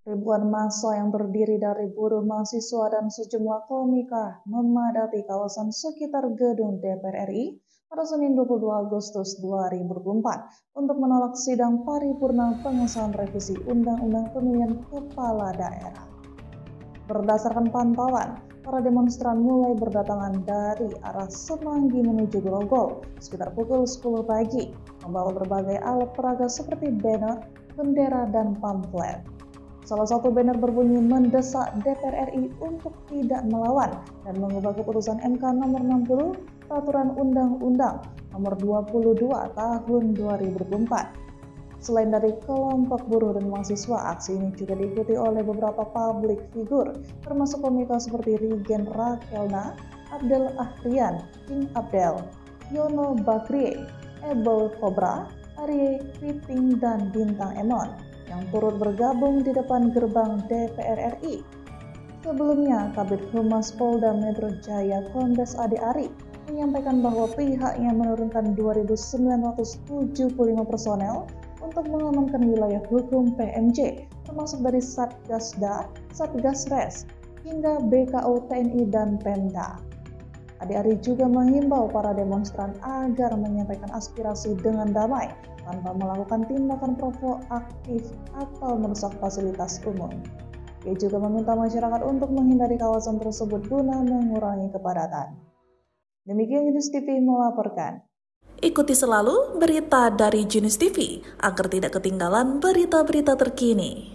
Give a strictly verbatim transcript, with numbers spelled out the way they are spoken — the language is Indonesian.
Ribuan massa yang terdiri dari buruh, mahasiswa, dan sejumlah komika memadati kawasan sekitar gedung D P R R I pada Senin dua puluh dua Agustus dua ribu dua puluh empat untuk menolak sidang paripurna pengesahan revisi Undang-Undang Pemilihan Kepala Daerah. Berdasarkan pantauan, para demonstran mulai berdatangan dari arah Semanggi menuju Grogol sekitar pukul sepuluh pagi, membawa berbagai alat peraga seperti banner, bendera, dan pamflet. Salah satu banner berbunyi mendesak D P R R I untuk tidak melawan dan mengubah keputusan M K nomor enam puluh Peraturan Undang-Undang nomor dua puluh dua tahun dua ribu dua puluh empat. Selain dari kelompok buruh dan mahasiswa, aksi ini juga diikuti oleh beberapa publik figur, termasuk komika seperti Rigen Rakelna, Abdel Ahrian, King Abdel, Yono Bakrie, Ebel Cobra, Arye Kriting, dan Bintang Emon yang turut bergabung di depan gerbang D P R R I. Sebelumnya, Kabid Humas Polda Metro Jaya Kombes Ade Ari menyampaikan bahwa pihaknya menurunkan dua ribu sembilan ratus tujuh puluh lima personel untuk mengamankan wilayah hukum P M J, termasuk dari Satgasda, Satgasres, hingga B K O T N I dan Pemda. Ade Ari juga menghimbau para demonstran agar menyampaikan aspirasi dengan damai tanpa melakukan tindakan provokatif atau merusak fasilitas umum. Ia juga meminta masyarakat untuk menghindari kawasan tersebut guna mengurangi kepadatan. Demikian Jenius T V melaporkan. Ikuti selalu berita dari Jenius T V agar tidak ketinggalan berita-berita terkini.